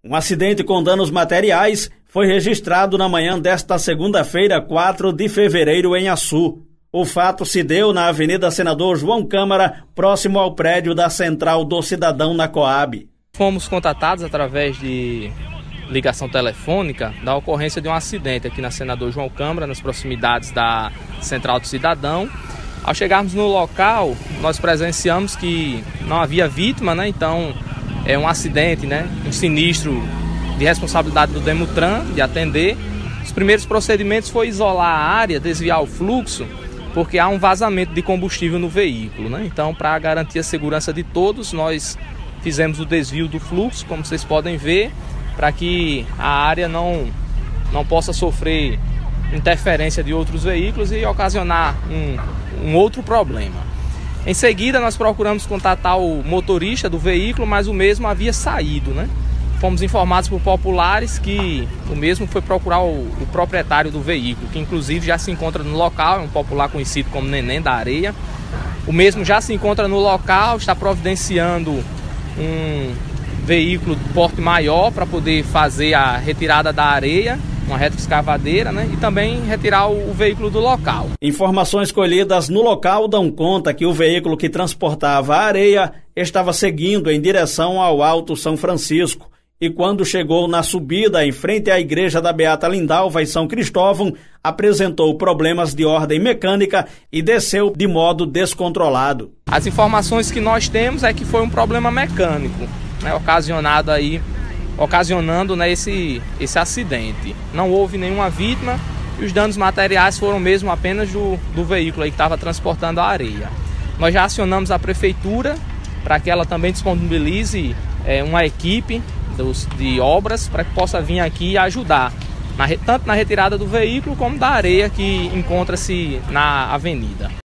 Um acidente com danos materiais foi registrado na manhã desta segunda-feira, 4 de fevereiro, em Açu. O fato se deu na Avenida Senador João Câmara, próximo ao prédio da Central do Cidadão, na Coab. Fomos contatados através de ligação telefônica da ocorrência de um acidente aqui na Senador João Câmara, nas proximidades da Central do Cidadão. Ao chegarmos no local, nós presenciamos que não havia vítima, né? Então é um acidente, né? Um sinistro de responsabilidade do Demutran de atender. Os primeiros procedimentos foi isolar a área, desviar o fluxo, porque há um vazamento de combustível no veículo, né? Então, para garantir a segurança de todos, nós fizemos o desvio do fluxo, como vocês podem ver, para que a área não possa sofrer interferência de outros veículos e ocasionar um outro problema. Em seguida, nós procuramos contatar o motorista do veículo, mas o mesmo havia saído, né? Fomos informados por populares que o mesmo foi procurar o proprietário do veículo, que inclusive já se encontra no local, é um popular conhecido como Neném da Areia. O mesmo já se encontra no local, está providenciando um veículo de porte maior para poder fazer a retirada da areia, uma retroescavadeira, né? E também retirar o veículo do local. Informações colhidas no local dão conta que o veículo que transportava a areia estava seguindo em direção ao Alto São Francisco e quando chegou na subida em frente à igreja da Beata Lindalva em São Cristóvão, apresentou problemas de ordem mecânica e desceu de modo descontrolado. As informações que nós temos é que foi um problema mecânico, né, ocasionando né, esse acidente. Não houve nenhuma vítima e os danos materiais foram mesmo apenas do veículo aí que estava transportando a areia. Nós já acionamos a prefeitura para que ela também disponibilize uma equipe de obras para que possa vir aqui e ajudar, tanto na retirada do veículo como da areia que encontra-se na avenida.